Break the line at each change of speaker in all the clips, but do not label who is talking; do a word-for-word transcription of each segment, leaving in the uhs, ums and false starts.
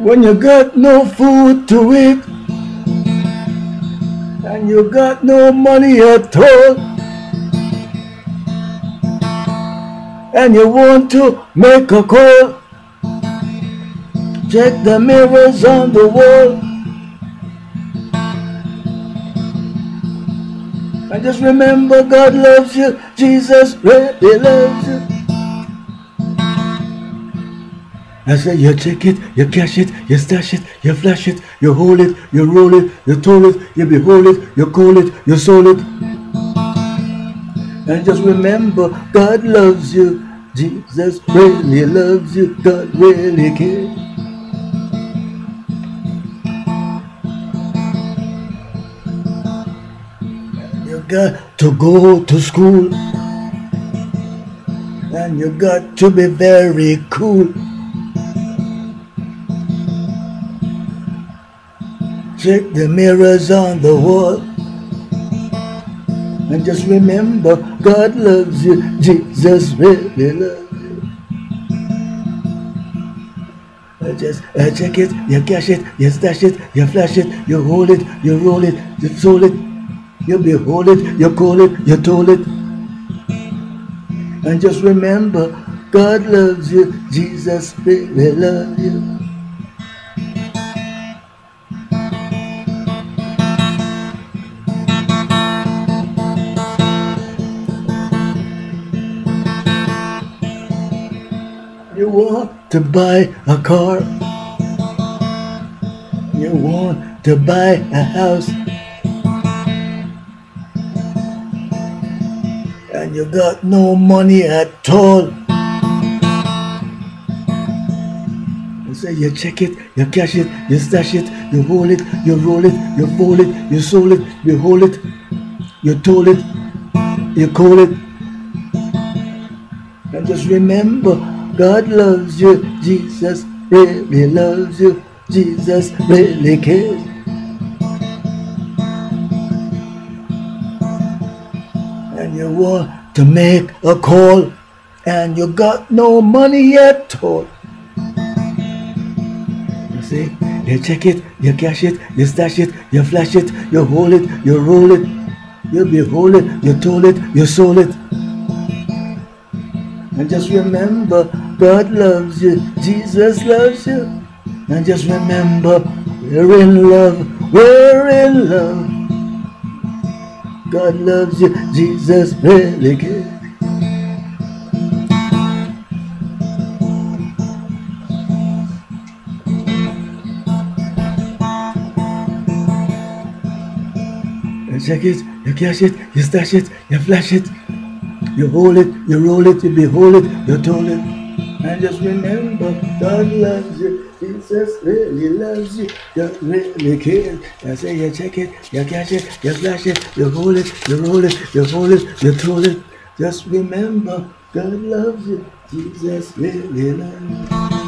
When you got no food to eat and you got no money at all, and you want to make a call, check the mirrors on the wall and just remember God loves you, Jesus really loves you. I say you check it, you cash it, you stash it, you flash it, you hold it, you roll it, you toll it, you behold it, you call it, you sold it. And just remember God loves you, Jesus really loves you, God really cares. You got to go to school and you got to be very cool. Check the mirrors on the wall and just remember God loves you, Jesus really loves you. I just I check it, you cash it, you stash it, you flash it, you hold it, you roll it, you sold it, you behold it, you call it, you told it. And just remember God loves you, Jesus really loves you. You want to buy a car, you want to buy a house, and you got no money at all. You say you check it, you cash it, you stash it, you hold it, you roll it, you fold it, you sold it, you hold it, you told it, you call it. And just remember God loves you, Jesus really loves you, Jesus really cares. And you want to make a call and you got no money at all. You see, you check it, you cash it, you stash it, you flash it, you hold it, you roll it, you behold it, you told it, you sold it. And just remember God loves you, Jesus loves you. And just remember we're in love, we're in love. God loves you, Jesus really cares. You check it, you cash it, you stash it, you flash it, you hold it, you roll it, you behold it, you told it. And just remember, God loves you, Jesus really loves you, God really cares. I say you check it, you catch it, you flash it, you hold it, you roll it, you hold it, you told it. Just remember, God loves you, Jesus really loves you.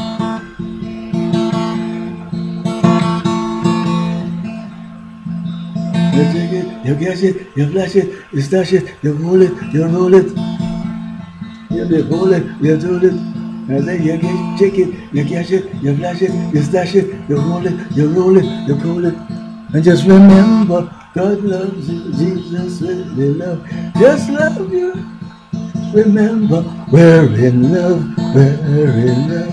You check it, you catch it, you flash it, you stash it, you hold it, you roll it, you behold it, you told it. I say you get, check it, you catch it, you flash it, you stash it, you hold it, you roll it, you call it. And just remember, God loves you, Jesus really loves you, just love you. Just remember, we're in love, we're in love.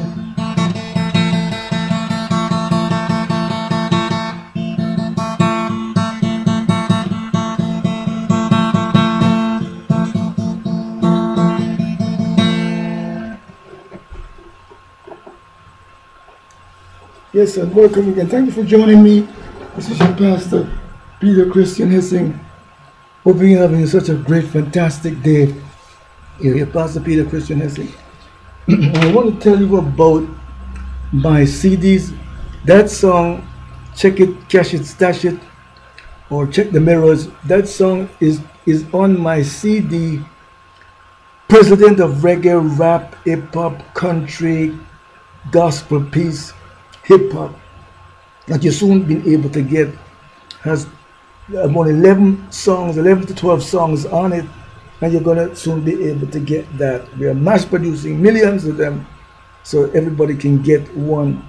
Yes, and welcome again. Thank you for joining me. This is your pastor, Peter Christian Hissing. Hope you're having such a great, fantastic day. Here, your pastor, Peter Christian Hissing. I want to tell you about my C Ds. That song, Check It, Cash It, Stash It, or Check the Mirrors. That song is, is on my C D, President of Reggae, Rap, Hip Hop, Country, Gospel, Peace, Hip Hop, that you soon been able to get. Has about eleven songs, eleven to twelve songs on it, and you're gonna soon be able to get that. We are mass producing millions of them, so everybody can get one.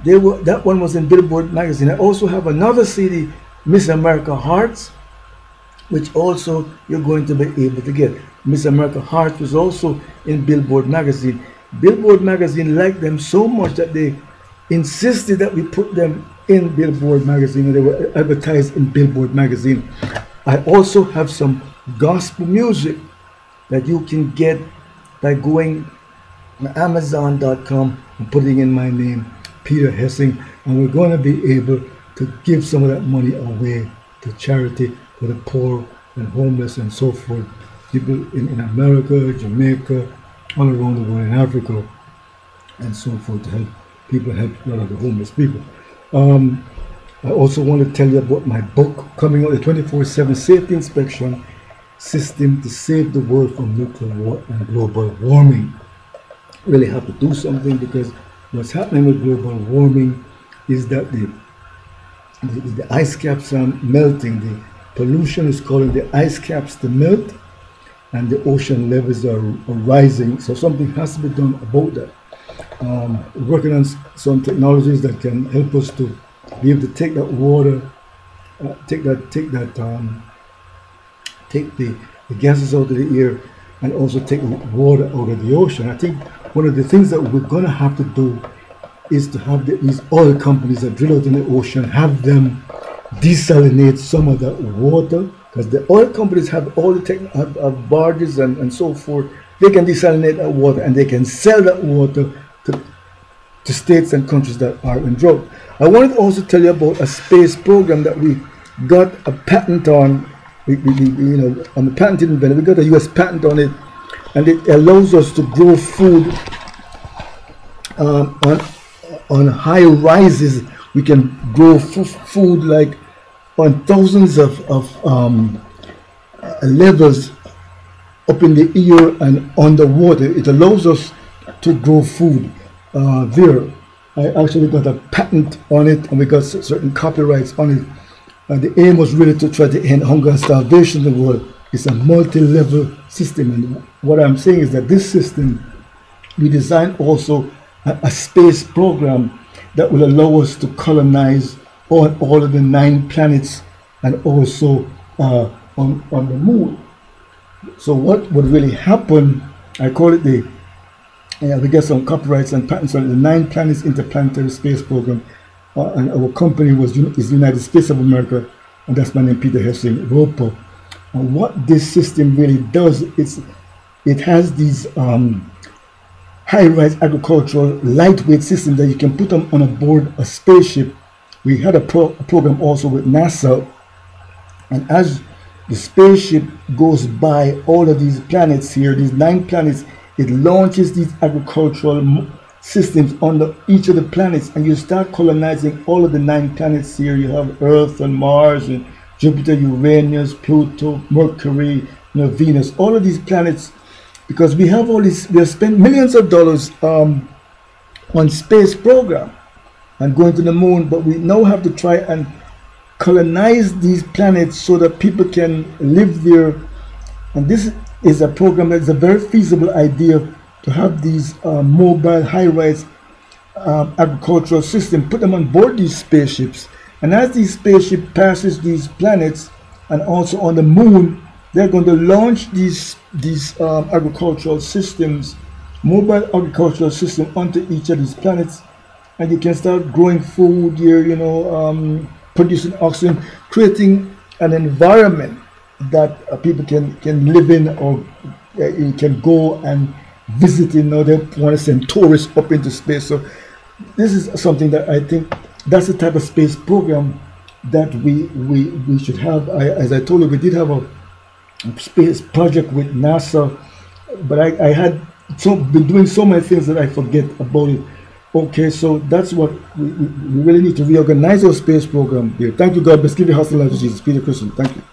They were, that one was in Billboard magazine. I also have another C D, Miss America Hearts, which also you're going to be able to get. Miss America Hearts was also in Billboard magazine. Billboard magazine liked them so much that they insisted that we put them in Billboard magazine, and they were advertised in Billboard magazine. I also have some gospel music that you can get by going to amazon dot com and putting in my name, Peter Hessing, and we're going to be able to give some of that money away to charity for the poor and homeless and so forth. People in, in America, Jamaica, all around the world, in Africa, and so forth, to help people, help a lot of the homeless people. Um, I also want to tell you about my book coming out, the twenty-four seven Safety Inspection System to Save the World from Nuclear War and Global Warming. Really have to do something, because what's happening with global warming is that the, the, the ice caps are melting. The pollution is causing the ice caps to melt, and the ocean levels are, are rising. So something has to be done about that. Um, we're working on some technologies that can help us to be able to take that water, uh, take that, take that, um, take the, the gases out of the air, and also take the water out of the ocean. I think one of the things that we're going to have to do is to have the, these oil companies that drill out in the ocean, have them desalinate some of that water, because the oil companies have all the tech, have, have barges and, and so forth. They can desalinate that water, and they can sell that water to, to states and countries that are in drought. I wanted to also tell you about a space program that we got a patent on. We, we, we, you know, on the patented inventor, we got a U S patent on it, and it allows us to grow food um, on on high rises. We can grow food like on thousands of, of um, levels up in the air and underwater. It allows us to grow food uh, there. I actually got a patent on it, and we got certain copyrights on it. And the aim was really to try to end hunger and starvation in the world. It's a multi-level system, and what I'm saying is that this system, we designed also a, a space program that will allow us to colonize all, all of the nine planets, and also uh, on, on the moon. So what would really happen, I call it the, yeah, we get some copyrights and patents on the Nine Planets Interplanetary Space Program. Uh, and our company was is United States of America, and that's my name, Peter Hessing, Roper. And what this system really does, it's it has these um, high-rise agricultural lightweight systems that you can put them on a board a spaceship. We had a, pro a program also with NASA, and as the spaceship goes by all of these planets here, these nine planets, it launches these agricultural systems on the, each of the planets, and you start colonizing all of the nine planets here. You have Earth and Mars and Jupiter, Uranus, Pluto, Mercury, you know, Venus, all of these planets, because we have all these, we have spent millions of dollars um, on space program and going to the moon, but we now have to try and colonize these planets so that people can live there. And this is a program that is a very feasible idea, to have these uh, mobile high-rise um, agricultural system, put them on board these spaceships, and as these spaceship passes these planets and also on the moon, they're going to launch these these um, agricultural systems, mobile agricultural system, onto each of these planets, and you can start growing food here, you know, um, producing oxygen, creating an environment that uh, people can can live in, or uh, you can go and visit. You know, they want to send tourists up into space. So this is something that I think that's the type of space program that we we we should have. I, as I told you, we did have a space project with NASA, but I, I had so been doing so many things that I forget about it. Okay, so that's what we, we really need to reorganize our space program here. Thank you, God bless. Give your hustle life to Jesus. Peter Christian. Thank you.